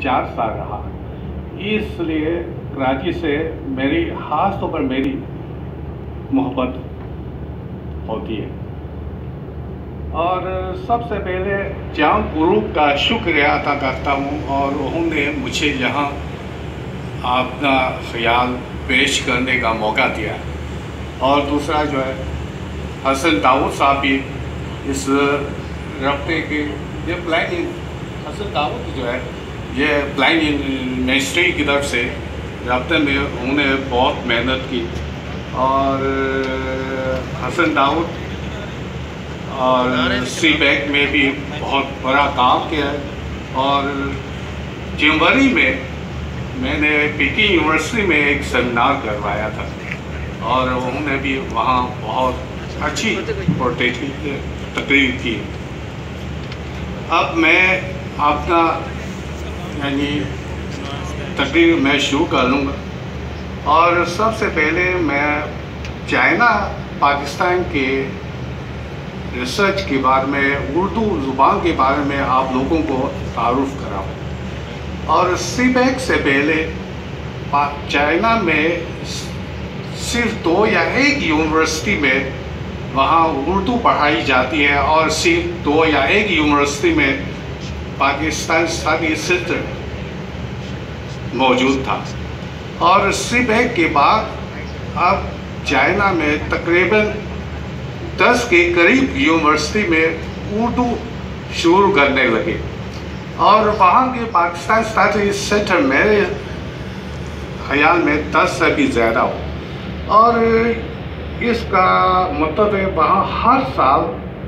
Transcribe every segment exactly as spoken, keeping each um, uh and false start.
चार साल रहा, इसलिए कराची से मेरी ख़ास तौर पर मेरी मोहब्बत होती है। और सबसे पहले जाम ग्रुप का शुक्रिया अदा करता हूँ और उन्होंने मुझे यहाँ अपना ख्याल पेश करने का मौका दिया। और दूसरा जो है हसन दाऊद साहब भी इस रब्ते के ये प्लानिंग हसन दाऊद जो है ये प्लानिंग मिनिस्ट्री की तरफ से रब्ते में उन्होंने बहुत मेहनत की। और हसन दाऊद और सी पैक में भी बहुत बड़ा काम किया है। और जनवरी में मैंने पेकिंग यूनिवर्सिटी में एक सेमिनार करवाया था और उन्होंने भी वहाँ बहुत अच्छी तकरीर की। अब मैं अपना यानी तकरीर मैं शुरू कर लूँगा। और सबसे पहले मैं चाइना पाकिस्तान के रिसर्च के बारे में, उर्दू ज़ुबान के बारे में आप लोगों को तारुफ कराऊँ। और सी पैक से पहले चाइना में सिर्फ दो या एक यूनिवर्सिटी में वहाँ उर्दू पढ़ाई जाती है और सिर्फ दो या एक यूनिवर्सिटी में पाकिस्तान स्टडी सेंटर मौजूद था। और सी पैक के बाद अब चाइना में तकरीबन दस के करीब यूनिवर्सिटी में उर्दू शुरू करने लगे। और वहाँ के पाकिस्तान स्टडी सेंटर मेरे ख्याल में दस से भी ज़्यादा हो। और इसका मतलब है वहाँ हर साल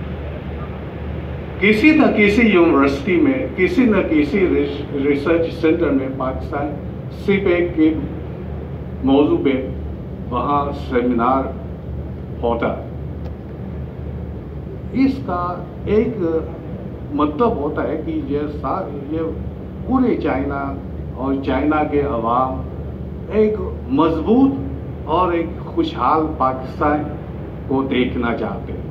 किसी न किसी यूनिवर्सिटी में, किसी न किसी रिसर्च सेंटर में पाकिस्तान सी पैक के मौजू पे वहाँ सेमिनार होता है। इसका एक मतलब होता है कि ये ये पूरे चाइना और चाइना के अवाम एक मजबूत और एक खुशहाल पाकिस्तान को देखना चाहते हैं।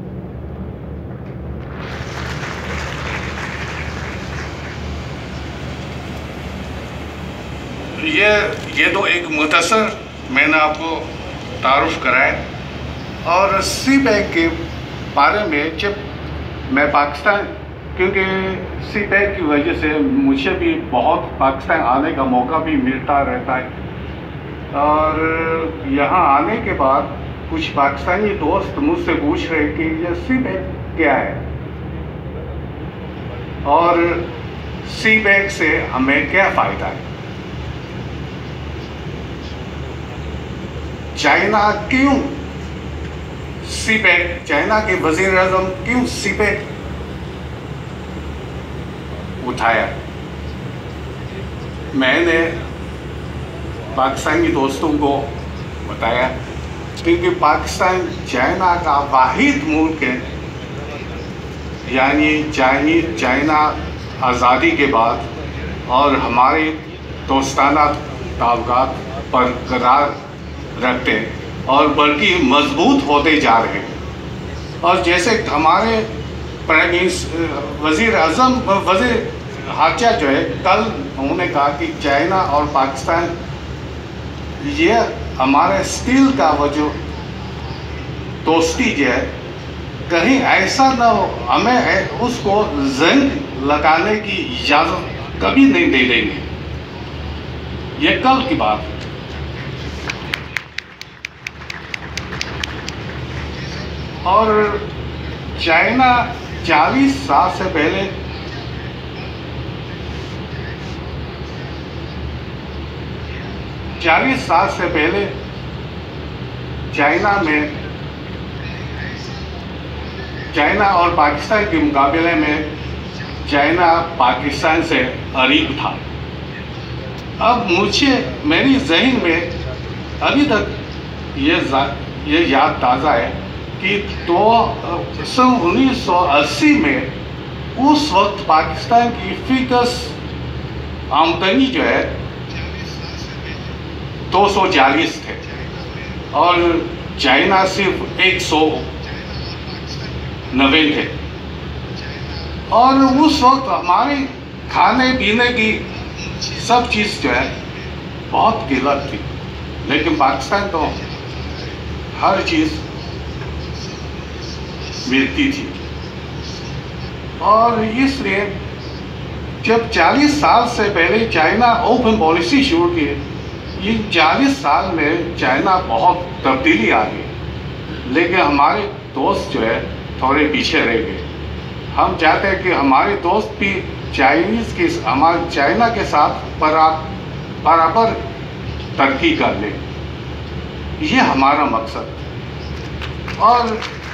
ये ये तो एक मुख्तसर मैंने आपको तारुफ कराया। और सी पैक के बारे में जब मैं पाकिस्तान, क्योंकि सी पैक की वजह से मुझे भी बहुत पाकिस्तान आने का मौका भी मिलता रहता है। और यहाँ आने के बाद कुछ पाकिस्तानी दोस्त मुझसे पूछ रहे कि ये सी पैक क्या है और सी पैक से हमें क्या फ़ायदा है, चाइना क्यों सी पैक, चाइना के वज़ीर आज़म क्यों सी पैक उठाया। मैंने पाकिस्तानी दोस्तों को बताया क्योंकि पाकिस्तान चाइना का वाहिद मुल्क है, यानी चाइनी चाइना आज़ादी के बाद और हमारे दोस्ताना ताल्लुकात बरकरार रखते हैं और बल्कि मजबूत होते जा रहे हैं। और जैसे हमारे प्राइम मिनिस्टर वज़ीर आज़म वज़ीर हाजा जो है कल उन्होंने कहा कि चाइना और पाकिस्तान ये हमारे स्टील का वो जो दोस्ती जो है कहीं ऐसा ना हो, हमें उसको जंग लगाने की इजाज़त कभी नहीं दे देंगे। ये कल की बात है। और चाइना चालीस साल से पहले चालीस साल से पहले चाइना में चाइना और पाकिस्तान के मुकाबले में चाइना पाकिस्तान से करीब था। अब मुझे मेरी ज़हन में अभी तक ये ये याद ताज़ा है कि तो सन उन्नीस सौ अस्सी में उस वक्त पाकिस्तान की फिकस आमदनी जो है दो सौ चालीस थे और चाइना सिर्फ एक सौ नब्बे थे। और उस वक्त हमारे खाने पीने की सब चीज़ जो है बहुत गलत थी, लेकिन पाकिस्तान तो हर चीज़ मिलती थी। और इसलिए जब चालीस साल से पहले चाइना ओपन पॉलिसी शुरू की, इन चालीस साल में चाइना बहुत तब्दीली आ गई, लेकिन हमारे दोस्त जो है थोड़े पीछे रह गए। हम चाहते हैं कि हमारे दोस्त भी चाइनीज़ के हमारे चाइना के साथ बराबर तरक्की कर ले, ये हमारा मकसद है। और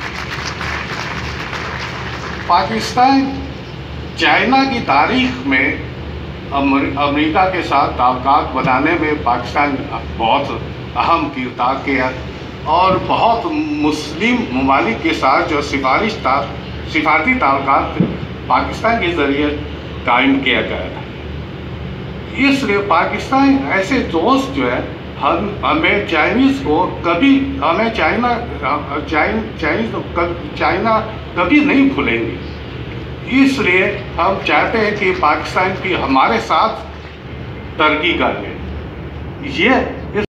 पाकिस्तान चाइना की तारीख में अमेरिका के साथ ताल्लुकात बनाने में पाकिस्तान बहुत अहम किरदार किया, और बहुत मुस्लिम ममालिक के साथ जो सिफारिश था सिफारती ताल्लुकात पाकिस्तान के ज़रिए कायम किया गया था। इसलिए पाकिस्तान ऐसे दोस्त जो है हम हमें चाइनीज़ को कभी हमें चाइना चाइनीज़ चाइना कभी नहीं भूलेंगे। इसलिए हम चाहते हैं कि पाकिस्तान की हमारे साथ तरक्की कर ले। ये